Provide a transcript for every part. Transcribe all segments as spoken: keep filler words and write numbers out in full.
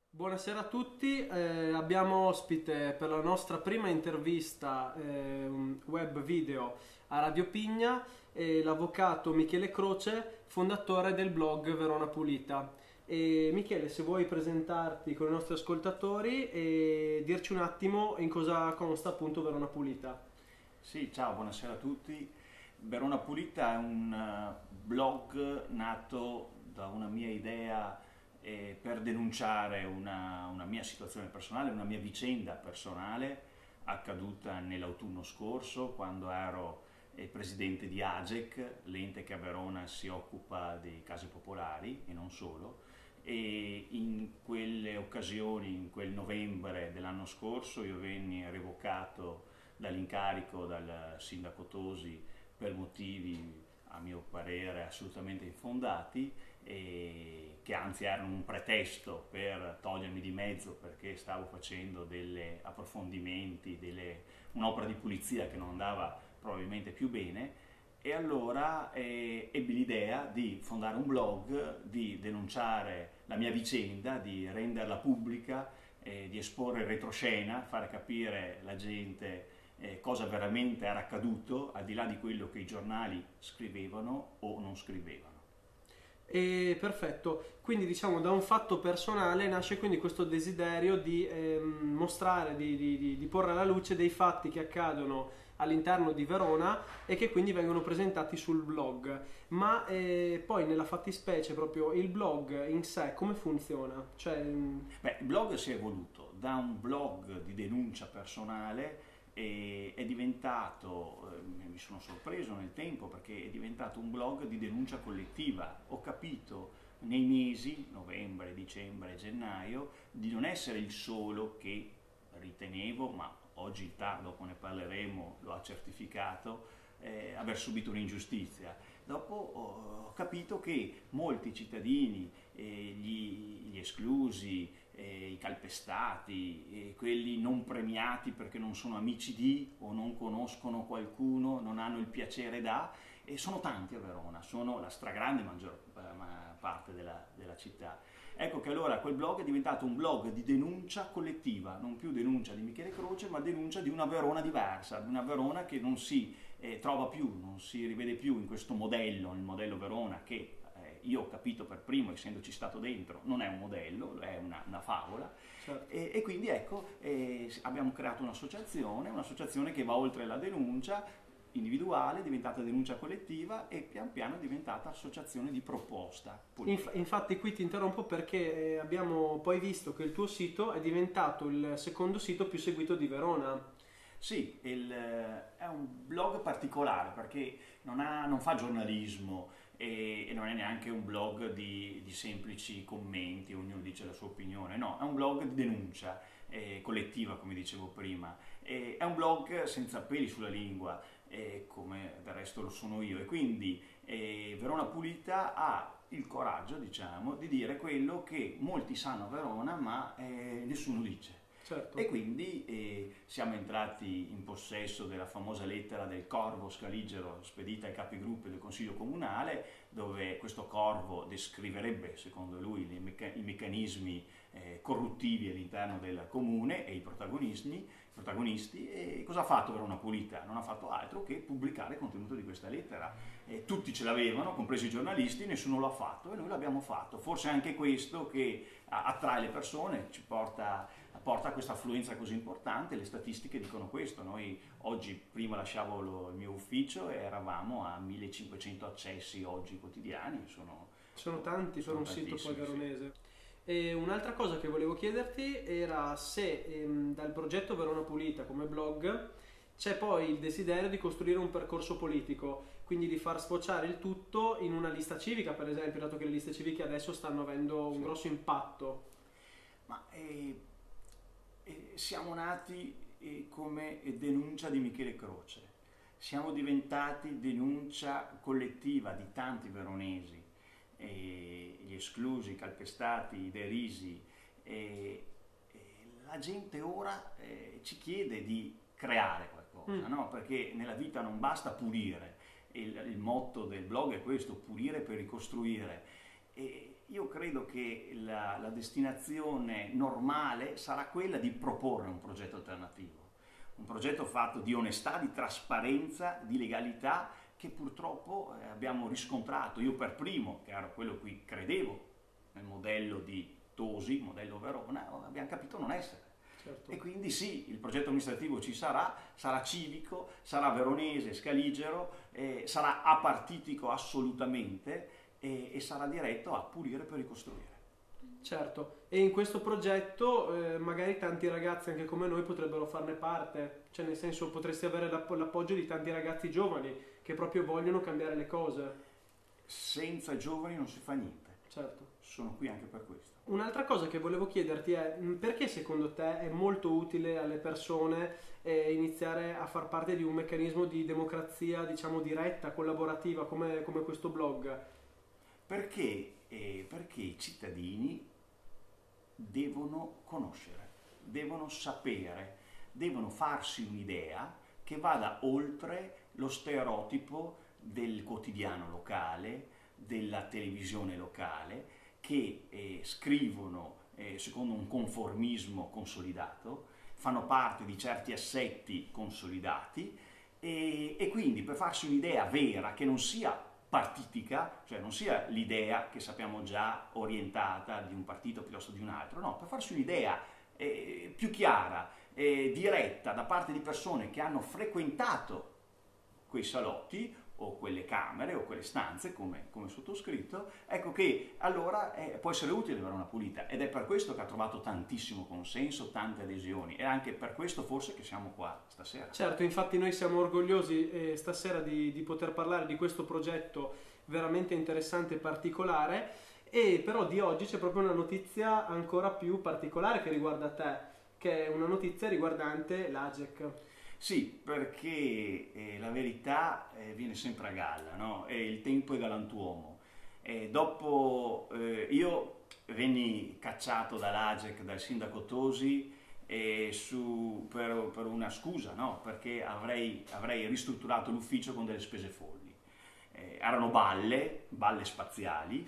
Buonasera a tutti, eh, abbiamo ospite per la nostra prima intervista eh, un web video a Radio Pigna eh, l'avvocato Michele Croce, fondatore del blog Verona Pulita. E Michele, se vuoi presentarti con i nostri ascoltatori e dirci un attimo in cosa consta appunto Verona Pulita. Sì, ciao, buonasera a tutti. Verona Pulita è un eh, blog nato da una mia idea eh, per denunciare una, una mia situazione personale, una mia vicenda personale accaduta nell'autunno scorso quando ero eh, presidente di AGEC, l'ente che a Verona si occupa di case popolari e non solo. E in quelle occasioni, in quel novembre dell'anno scorso, io venni revocato dall'incarico dal sindaco Tosi per motivi a mio parere assolutamente infondati e che anzi erano un pretesto per togliermi di mezzo perché stavo facendo degli approfondimenti, delle, un'opera di pulizia che non andava probabilmente più bene. E allora eh, ebbi l'idea di fondare un blog, di denunciare la mia vicenda, di renderla pubblica, eh, di esporre il retroscena, fare capire alla gente eh, cosa veramente era accaduto, al di là di quello che i giornali scrivevano o non scrivevano. E perfetto, quindi diciamo da un fatto personale nasce quindi questo desiderio di ehm, mostrare, di, di, di, di porre alla luce dei fatti che accadono all'interno di Verona e che quindi vengono presentati sul blog. Ma eh, poi nella fattispecie proprio il blog in sé come funziona? Cioè, mm, Beh, il blog si è evoluto da un blog di denuncia personale e è diventato, eh, mi sono sorpreso nel tempo perché è diventato un blog di denuncia collettiva. Ho capito nei mesi, novembre, dicembre, gennaio, di non essere il solo che ritenevo, ma oggi il T A R, dopo ne parleremo, lo ha certificato, eh, aver subito un'ingiustizia. Dopo ho capito che molti cittadini, eh, gli, gli esclusi, eh, i calpestati, eh, quelli non premiati perché non sono amici di o non conoscono qualcuno, non hanno il piacere da, e sono tanti a Verona, sono la stragrande maggior eh, parte della, della città. Ecco che allora quel blog è diventato un blog di denuncia collettiva, non più denuncia di Michele Croce, ma denuncia di una Verona diversa, di una Verona che non si eh, trova più, non si rivede più in questo modello, il modello Verona che eh, io ho capito per primo, essendoci stato dentro, non è un modello, è una, una favola. certo. E, e quindi ecco, eh, abbiamo creato un'associazione, un'associazione che va oltre la denuncia individuale, è diventata denuncia collettiva e pian piano è diventata associazione di proposta Inf- politica. infatti qui ti interrompo perché eh, abbiamo poi visto che il tuo sito è diventato il secondo sito più seguito di Verona. Sì, il, eh, è un blog particolare perché non, ha- non fa giornalismo e, e non è neanche un blog di, di semplici commenti, ognuno dice la sua opinione, no, è un blog di denuncia eh, collettiva, come dicevo prima. E è un blog senza peli sulla lingua, eh, come del resto lo sono io, e quindi eh, Verona Pulita ha il coraggio, diciamo, di dire quello che molti sanno a Verona ma eh, nessuno dice. E Certo. quindi eh, siamo entrati in possesso della famosa lettera del Corvo Scaligero spedita ai capigruppo del Consiglio Comunale, dove questo Corvo descriverebbe, secondo lui, i, mecca- i meccanismi eh, corruttivi all'interno del comune e i protagonisti, i protagonisti. E cosa ha fatto Verona Pulita? Non ha fatto altro che pubblicare il contenuto di questa lettera. Eh, tutti ce l'avevano, compresi i giornalisti, nessuno l'ha fatto e noi l'abbiamo fatto. Forse anche questo che attrae le persone, ci porta, porta a questa affluenza così importante. Le statistiche dicono questo. Noi oggi, prima lasciavo lo, il mio ufficio e eravamo a millecinquecento accessi oggi quotidiani, sono, Sono tanti per sono un sito poi tantissimi, sì. veronese. E un'altra cosa che volevo chiederti era se ehm, dal progetto Verona Pulita come blog c'è poi il desiderio di costruire un percorso politico, quindi di far sfociare il tutto in una lista civica, per esempio, dato che le liste civiche adesso stanno avendo un Sì. grosso impatto. Ma eh, eh, siamo nati eh, come denuncia di Michele Croce, siamo diventati denuncia collettiva di tanti veronesi, eh, gli esclusi, i calpestati, i derisi. eh, eh, la gente ora eh, ci chiede di creare qualcosa, Mm. no? Perché nella vita non basta pulire, il, il motto del blog è questo: pulire per ricostruire. E io credo che la, la destinazione normale sarà quella di proporre un progetto alternativo, un progetto fatto di onestà, di trasparenza, di legalità, che purtroppo eh, abbiamo riscontrato, io per primo, che ero quello cui credevo nel modello di Tosi, modello Verona, abbiamo capito non essere. Certo. E quindi sì, il progetto amministrativo ci sarà, sarà civico, sarà veronese, scaligero, eh, sarà apartitico assolutamente e, e sarà diretto a pulire per ricostruire. Certo, e in questo progetto eh, magari tanti ragazzi anche come noi potrebbero farne parte, cioè nel senso potresti avere l'app- l'appoggio di tanti ragazzi giovani che proprio vogliono cambiare le cose. Senza giovani non si fa niente. Certo. Sono qui anche per questo. Un'altra cosa che volevo chiederti è mh, perché secondo te è molto utile alle persone eh, iniziare a far parte di un meccanismo di democrazia, diciamo, diretta, collaborativa, come, come questo blog? Perché, eh, perché i cittadini devono conoscere, devono sapere, devono farsi un'idea che vada oltre lo stereotipo del quotidiano locale, della televisione locale, che eh, scrivono eh, secondo un conformismo consolidato, fanno parte di certi assetti consolidati e, e quindi per farsi un'idea vera che non sia partitica, cioè non sia l'idea che sappiamo già orientata di un partito piuttosto di un altro, no, per farsi un'idea eh, più chiara, eh, diretta da parte di persone che hanno frequentato quei salotti o quelle camere o quelle stanze come, come sottoscritto, ecco che allora eh, può essere utile avere una pulita ed è per questo che ha trovato tantissimo consenso, tante adesioni e anche per questo forse che siamo qua stasera. Certo, infatti noi siamo orgogliosi eh, stasera di, di poter parlare di questo progetto veramente interessante e particolare, e però di oggi c'è proprio una notizia ancora più particolare che riguarda te, che è una notizia riguardante l'A G E C. Sì, perché eh, la verità eh, viene sempre a galla, no? E il tempo è galantuomo. E dopo eh, io venni cacciato dall'A G E C, dal sindaco Tosi, eh, su, per, per una scusa, no? Perché avrei, avrei ristrutturato l'ufficio con delle spese folli. Eh, erano balle, balle spaziali,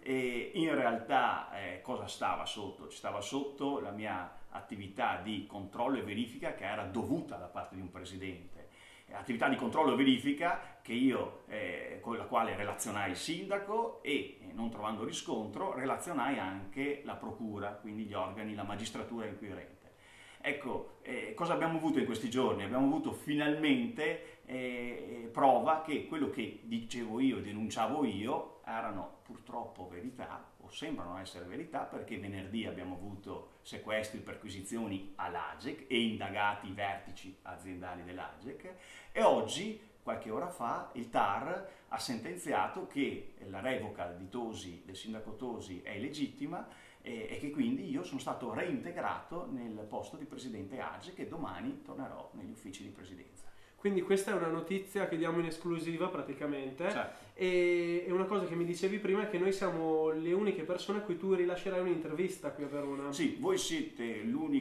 e in realtà eh, cosa stava sotto? Ci stava sotto la mia attività di controllo e verifica che era dovuta da parte di un presidente, attività di controllo e verifica che io, eh, con la quale relazionai il sindaco e, eh, non trovando riscontro, relazionai anche la procura, quindi gli organi, la magistratura inquirente. Ecco, eh, cosa abbiamo avuto in questi giorni? Abbiamo avuto finalmente eh, prova che quello che dicevo io, denunciavo io, erano purtroppo verità, o sembrano essere verità, perché venerdì abbiamo avuto sequestri, perquisizioni all'A G E C e indagati i vertici aziendali dell'A G E C e oggi, qualche ora fa, il T A R ha sentenziato che la revoca di Tosi, del sindaco Tosi, è illegittima e, e che quindi io sono stato reintegrato nel posto di presidente A G E C e domani tornerò negli uffici di presidenza. Quindi questa è una notizia che diamo in esclusiva praticamente. Certo. E, e una cosa che mi dicevi prima è che noi siamo le uniche persone a cui tu rilascerai un'intervista qui a Verona. Sì, voi siete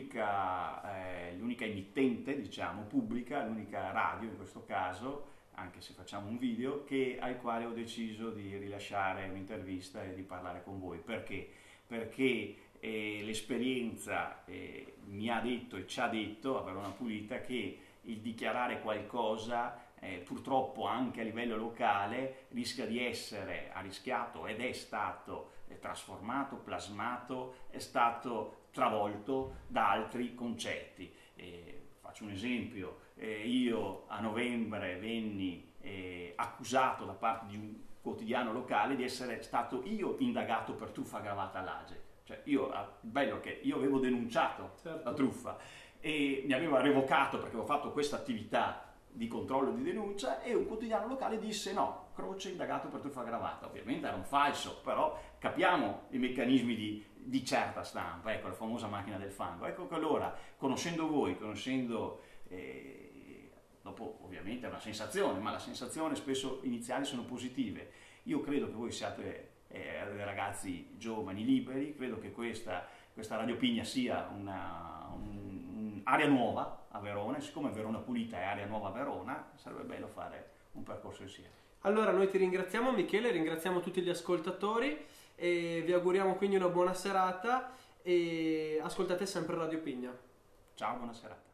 l'unica, eh, l'unica emittente, diciamo, pubblica, l'unica radio in questo caso, anche se facciamo un video, che, al quale ho deciso di rilasciare un'intervista e di parlare con voi. Perché? Perché eh, l'esperienza eh, mi ha detto e ci ha detto a Verona Pulita che il dichiarare qualcosa eh, purtroppo anche a livello locale rischia di essere, ha rischiato ed è stato eh, trasformato, plasmato, è stato travolto da altri concetti. Eh, faccio un esempio, eh, io a novembre venni eh, accusato da parte di un quotidiano locale di essere stato io indagato per truffa aggravata all'A G E C. Cioè io, bello che io avevo denunciato Certo. la truffa e mi aveva revocato perché avevo fatto questa attività di controllo e di denuncia e un quotidiano locale disse no, Croce indagato per truffa aggravata. Ovviamente era un falso, però capiamo i meccanismi di, di certa stampa, ecco la famosa macchina del fango. Ecco che allora, conoscendo voi, conoscendo, eh, dopo ovviamente è una sensazione, ma le sensazioni spesso iniziali sono positive. Io credo che voi siate eh, dei ragazzi giovani, liberi, credo che questa, questa Radio Pigna sia una... Un, area nuova a Verona, e siccome Verona Pulita è area nuova a Verona, sarebbe bello fare un percorso insieme. Allora noi ti ringraziamo Michele, ringraziamo tutti gli ascoltatori e vi auguriamo quindi una buona serata e ascoltate sempre Radio Pigna. Ciao, buona serata.